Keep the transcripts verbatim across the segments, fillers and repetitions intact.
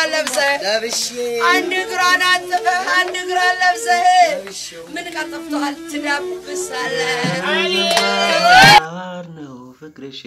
لبسه عند قران انت عند قران لبسه من قطفته تلبس على ነው ፍቅርሽ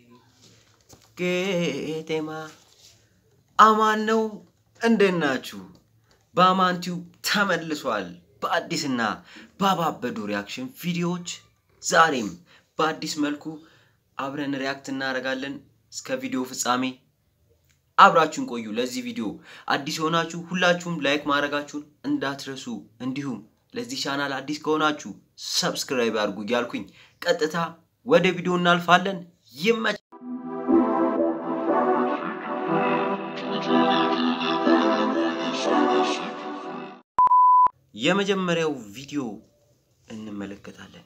ጌቴማ አማን ነው እንደናችሁ በአማንቲው ተመልሷል በአዲስና ባባበዱ ሪአክሽን ቪዲዮዎች ዛሬም በአዲስ መልኩ አብረን ሪአክት እናደርጋለን እስከ ቪዲዮ ፍጻሜ አብራችሁን ቆዩ ለዚህ ቪዲዮ አዲስ ሆናችሁ ሁላችሁም ላይክ ማድረጋችሁን እንዳትረሱ እንዲሁም ለዚህ ቻናል አዲስ ከሆናችሁ ሰብስክራይብ አድርጉ ያልኩኝ ቀጥታ ወደ ቪዲዮ እናልፋለን ይመች የመጀመሪያው ቪዲዮ እንመለከታለን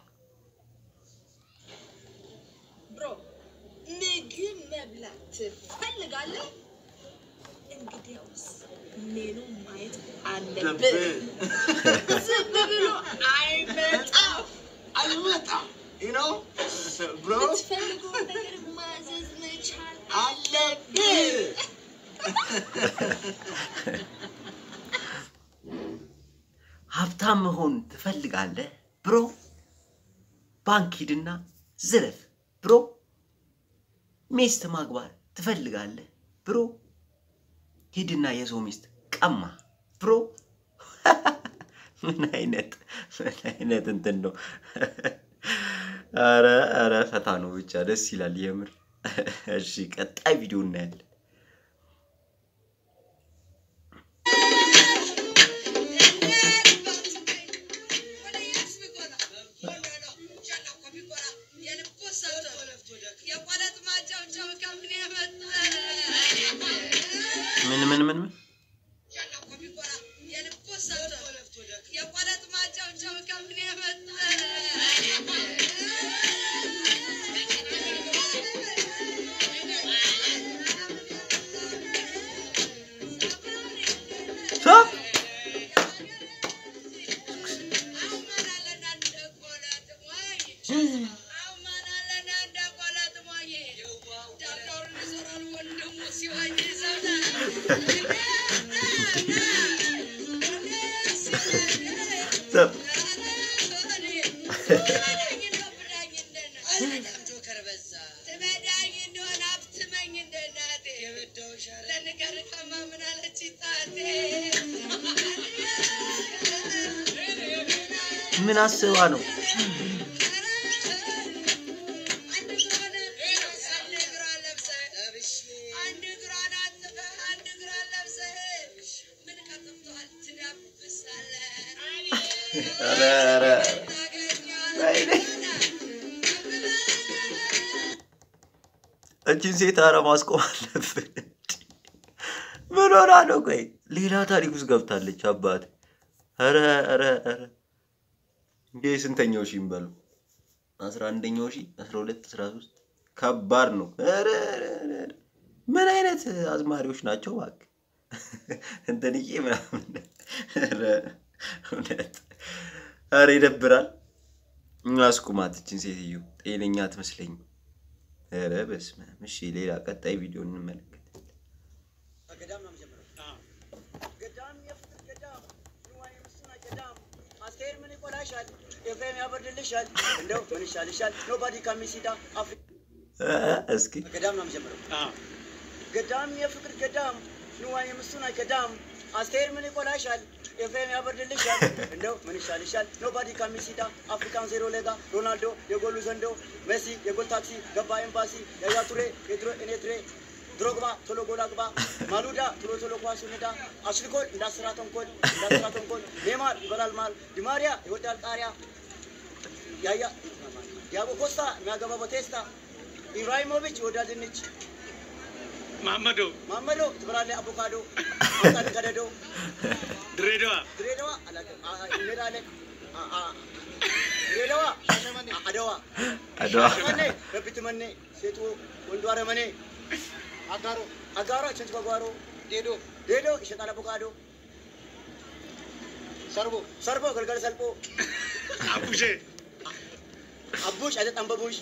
ብሮ ምግብ መብላት ፈልጋለህ እንግዲያውስ ሜኑ ማየት አለብህ ዝም ብሎ አይመጣም አይመጣም you know bro ትፈልገው ነገር ማዘዝ መቻል አለብህ ሀብታም መሆን ትፈልጋለህ ብሮ ባንክ ሂድና ዝረፍ ብሮ ሚስት ማግባት ትፈልጋለህ ብሮ ሂድና የሰው ሚስት ቀማ ብሮ ምን አይነት ምን አይነት እንትን ነው አረ አረ ፈታ ነው ብቻ ደስ ይላል የምር እሺ ቀጣይ ቪዲዮ እናያለን ምን ምን ምን ምን Stop. ምን አስባ ነው አረ አረ እቺን ሴት አረ ማስቆም አለብን ምን ሆና ነው ቆይ ሌላ ታሪክ ውስጥ ገብታለች አባት አረ አረ አረ እንዴ ስንተኛው ሺ እንበሉ አስራ አንደኛው ሺ አስራ ሁለት አስራ ሶስት ከባድ ነው አረ ምን አይነት አዝማሪዎች ናቸው ባክ እንተንዬ ምናምን አረ እውነት አረ ይደብራል እናስቁማት እቺን ሴትዮ ጤነኛ አትመስለኝ አረ በስመ እሺ ሌላ ቀጣይ ቪዲዮ እንመለከት ገዳም ነው መጀመሪያ ገዳም የፍቅር ገዳም ንዋይ መስና ገዳም አስቴር ምን ይቆላሻል ኤፍሬም ያበርድልሻል እንደው ምን ይሻልሻል ኖባዲ ካሚሲዳ አፍሪካ እስኪ ገዳም ነው መጀመሪያ ገዳም የፍቅር ገዳም ንዋይ መስና ገዳም አስቴር ምን ይቆላሻል ኤፍሬም ያበርድልሻል እንደው ምን ይሻልሻል ኖባዲ ካሚሲዳ አፍሪካን ዜሮ ሌጋ ሮናልዶ የጎሉ ዘንዶ ሜሲ የጎል ታክሲ ገባ ኤምባሲ ያያ ቱሬ የድሮ እኔ ትሬ ድሮግባ ቶሎ ጎል አግባ ማሉዳ ቶሎ ቶሎ ኳስ ይነዳ አሽልኮል እንዳስራ ተንኮል እንዳስራ ተንኮል ኔማር ይበላል ማል ዲማሪያ ይወዳል ጣሪያ ያያ ያቦ ኮስታ የሚያገባ በቴስታ ኢብራሂሞቪች ይወዳል ድንች ማመዶ ማመዶ ትበላለህ አቮካዶ አጣን ከደዶ ድሬዳዋ ድሬዳዋ እንሄዳለን ድሬዳዋ አድዋ አድዋ መኔ በፊት መኔ ሴቱ ወንዱ አረመኔ አጋሮ አጋሮ ቸንች በጓሮ ዴዶ ዴዶ ይሸጣል አቮካዶ ሰርቦ ሰርቦ ገልገል ሰልቦ አቡሼ አቡሽ አይጠጣም በቡሽ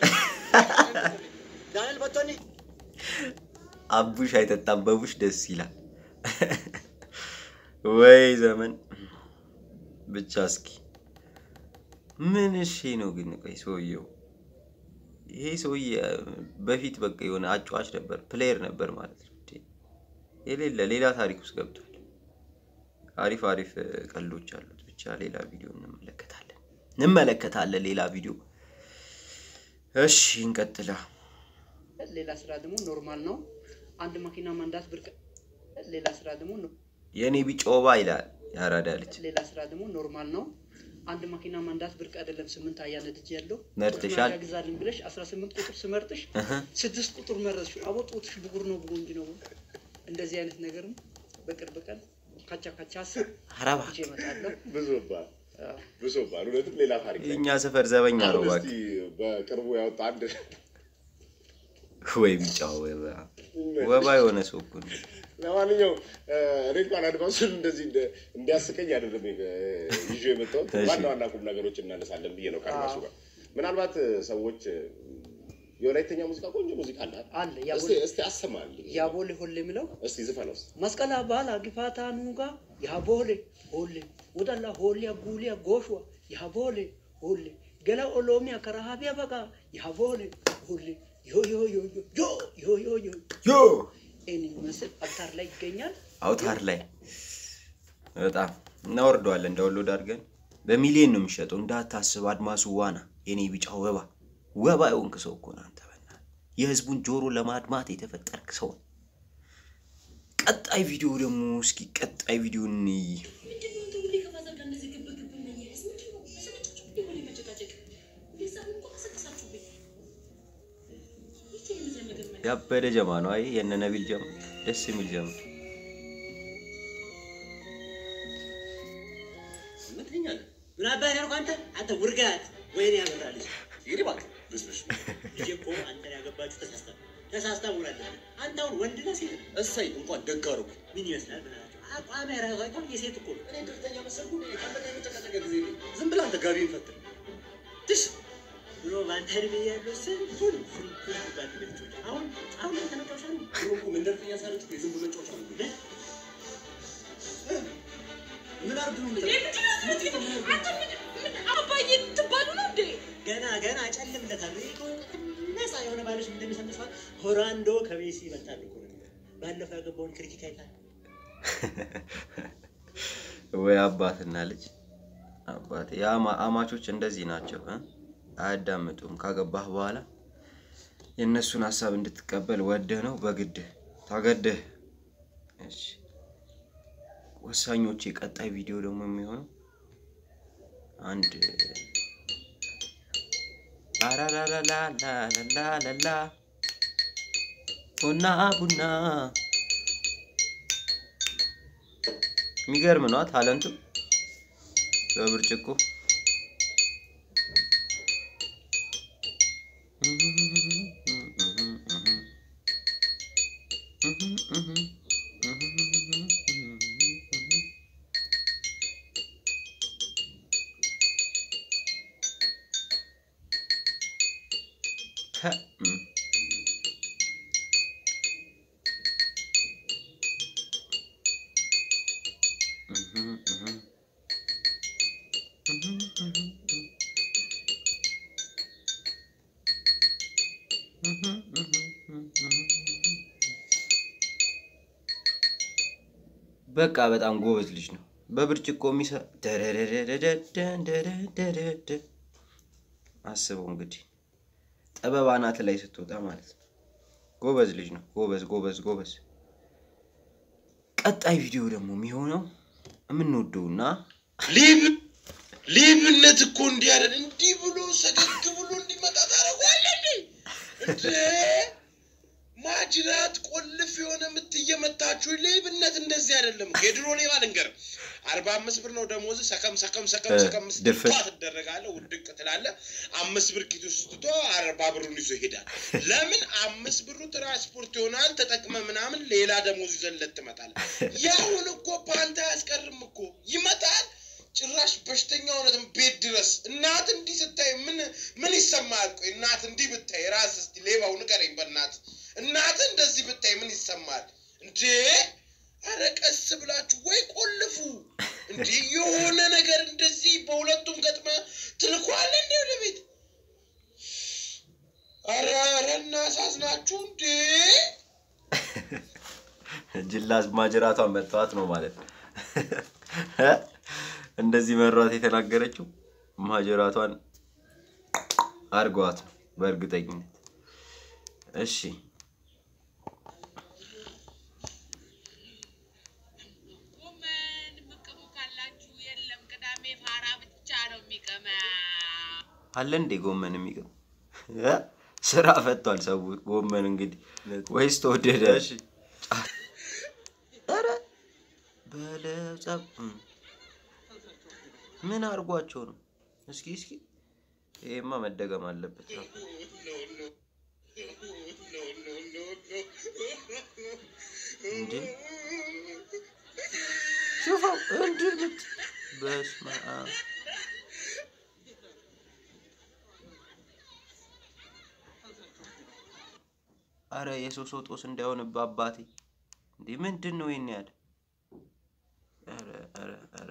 ዳንኤል በቶኒ አቡሽ አይጠጣም በቡሽ ደስ ይላል ወይ ዘመን ብቻ እስኪ ምን እሺ ነው ግን ቆይ ሰውየው ይሄ ሰውዬ በፊት በቃ የሆነ አጫዋች ነበር ፕሌየር ነበር ማለት ነው የሌለ ሌላ ታሪክ ውስጥ ገብቷል አሪፍ አሪፍ ቀልዶች አሉት ብቻ ሌላ ቪዲዮ እንመለከታለን እንመለከታለን ሌላ ቪዲዮ እሺ እንቀጥላ ሌላ ስራ ደግሞ ኖርማል ነው አንድ መኪና መንዳት ብርቅ ሌላ ስራ ደግሞ የኔ ቢጮባ ይላል ያራዳልች ሌላ ስራ ደግሞ ኖርማል ነው አንድ መኪና መንዳት ብርቅ አይደለም ስምንት አያነድጅ ያለው መርጥሻል ያግዛልን ብለሽ አስራ ስምንት ቁጥር ስመርጥሽ ስድስት ቁጥር መረጥሽ አቦጡትሽ ብጉር ነው ብጉንጅ ነው እንደዚህ አይነት ነገርም በቅርብ ቀን ካቻ ካቻስ አራባ ይመጣል ብዙባ ብዙባ ሁለቱም ሌላ ታሪክ እኛ ሰፈር ዘበኛ ነው ባክ በቅርቡ ያወጣ አንድ ወይ ቢጫው ወባ ወባ የሆነ ሰው እኮ ለማንኛውም እኔ እንኳን አድማሱን እንደዚህ እንዲያስቀኝ አይደለም ይዤ የመጣሁት ዋና ዋና ቁም ነገሮች እናነሳለን ብዬ ነው ካድማሱ ጋር ምናልባት ሰዎች የወላይተኛ ሙዚቃ ቆንጆ ሙዚቃ አለ አለ ያቦል እስቲ አሰማል ያቦል ሆሌ ምለው እስቲ ዝፈነውስ መስቀላ ባላ ግፋታ ኑጋ ያቦል ሆሌ ወዳላ ሆሌ አጉሊ አጎሽዋ ያቦል ሆሌ ገላ ኦሎሚያ ከራሃቢያ በቃ ያቦል ሆሌ ዮ ዮ ዮ ዮ ዮ ዮ ዮ ዮ እኔ መስል አውታር ላይ ይገኛል አውታር ላይ በጣም እናወርደዋለን ዳውንሎድ አድርገን በሚሊዮን ነው የሚሸጠው እንዳታስብ አድማሱ ዋና የኔ ቢጫው ወባ ወባ የሆንክ ሰው እኮ አንተ በእና የህዝቡን ጆሮ ለማድማት የተፈጠርክ ሰው ቀጣይ ቪዲዮ ደግሞ እስኪ ቀጣይ ቪዲዮ እንይ ያበደ ጀማ ነው አይ የነ ነቢል ጀማ ደስ የሚል ጀማ ምትኛለ ምን አባህ ያልኩ አንተ አንተ ውርጋት ወይኔ ያበራልሽ ይሪባክ ብስብስ ይጀቆ አንተ ያገባችሁ ተሳስታ ተሳስታ ወራለ አንተ አሁን ወንድ ነህ ሲል እሰይ እንኳን ደጋሩ ምን ይመስላል ብላችሁ አቋም ያራጋው የሴት እኮ እኔ ድርተኛ መሰልኩ ከበላይ ተከተከ ጊዜ ዝም ብላ አንተ ጋቢን ፈትል ትሽ ብሎ ባንተ እድሜ ያለው ስንቱን ስንቱን ባንተ ልጆች አሁን አሁን ተነጣሻል ብሎ ምን ደርተኛ ሳለች ዝም ብሎ ጮቻል ምን አርዱ ነው አባዬ ትባሉ ነው እንዴ ገና ገና ጨልምለታል ነፃ የሆነ ባለሽ እንደሚሰምስፋት ሆራንዶ ከቤሲ ይመጣል እኮ ባለፈው ያገባውን ክሪቲክ አይታል ወይ አባትና ልጅ አባቴ ያማ አማቾች እንደዚህ ናቸው እ አያዳምጡም ካገባህ በኋላ የነሱን ሐሳብ እንድትቀበል ወደህ ነው በግድህ ታገደህ እሺ ወሳኞች የቀጣይ ቪዲዮ ደግሞ የሚሆነው አንድ አራራራላላላላላ ቡና ቡና የሚገርም ነው ታለንቱ በብርጭቆ በቃ በጣም ጎበዝ ልጅ ነው በብርጭቆ የሚሰራ ደረደረደደደደደ አስበው እንግዲህ ጠበባናት ላይ ስትወጣ ማለት ነው ጎበዝ ልጅ ነው ጎበዝ ጎበዝ ጎበዝ ቀጣይ ቪዲዮ ደግሞ የሚሆነው ምንወደውና ሊብ ሊብነት እኮ እንዲህ አይደል እንዲህ ብሎ ሰገግ ብሎ እንዲመጣ ታረጋለህ እንዴ ማጅራት ቆልፍ የሆነ ምትየመታችሁ ሌብነት እንደዚህ አይደለም ከድሮ ሌባ ልንገር አርባ አምስት ብር ነው ደሞዝ ሰከም ሰከም ሰከም ሰከም ስትፋት ተደረጋለ ውድቅ ትላለ አምስት ብር ኪቱ ስትቶ አርባ ብሩን ይዞ ይሄዳል ለምን አምስት ብሩ ትራንስፖርት ይሆናል ተጠቅመ ምናምን ሌላ ደሞዝ ይዘለት ትመጣለ ያሁን እኮ ፓንታ ያስቀርም እኮ ይመጣል ጭራሽ በሽተኛ ሆነም ቤት ድረስ እናት እንዲ ስታይ ምን ምን ይሰማል ቆይ እናት እንዲ ብታይ ራስ እስቲ ሌባው ንገረኝ በእናት እናት እንደዚህ ብታይ ምን ይሰማል እንዴ አረ ቀስ ብላችሁ ወይ ቆልፉ እንዴ የሆነ ነገር እንደዚህ በሁለቱም ገጥማ ትልኳለ እንዴ ወደ ቤት አረ አረና ሳዝናችሁ እንዴ ጅላስ ማጅራቷን መጣዋት ነው ማለት እንደዚህ መሯት የተናገረችው ማጅራቷን አርጓት ነው በእርግጠኝነት እሺ አለ እንዴ ጎመን የሚቀም ስራ ፈቷል ሰው ጎመን እንግዲህ ወይስ ተወደደ እሺ አረ በለጸብ ምን አርጓቸው ነው እስኪ እስኪ ይሄማ መደገም አለበት እንዴ شوفوا እንዴ በስመ አብ አረ የሶሶ ጦስ እንዳይሆንባ አባቴ እንዴ ምንድነው ይሄን ያለ አረ አረ አረ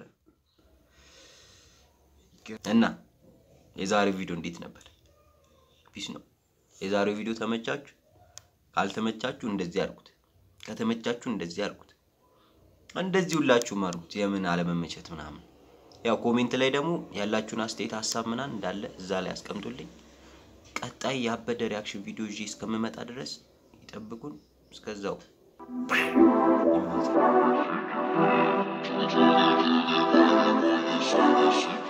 እና የዛሬው ቪዲዮ እንዴት ነበር ፒስ ነው የዛሬው ቪዲዮ ተመቻችሁ ካልተመቻችሁ እንደዚህ አድርጉት ከተመቻችሁ እንደዚህ አድርጉት እንደዚህ ሁላችሁ ማርጉት የምን አለመመቸት ምናምን ያው ኮሜንት ላይ ደግሞ ያላችሁን አስተያየት ሐሳብ ምናን እንዳለ እዛ ላይ አስቀምጡልኝ ቀጣይ ያበደ ሪአክሽን ቪዲዮ እዚህ እስከምመጣ ድረስ ይጠብቁን እስከዛው Thank you.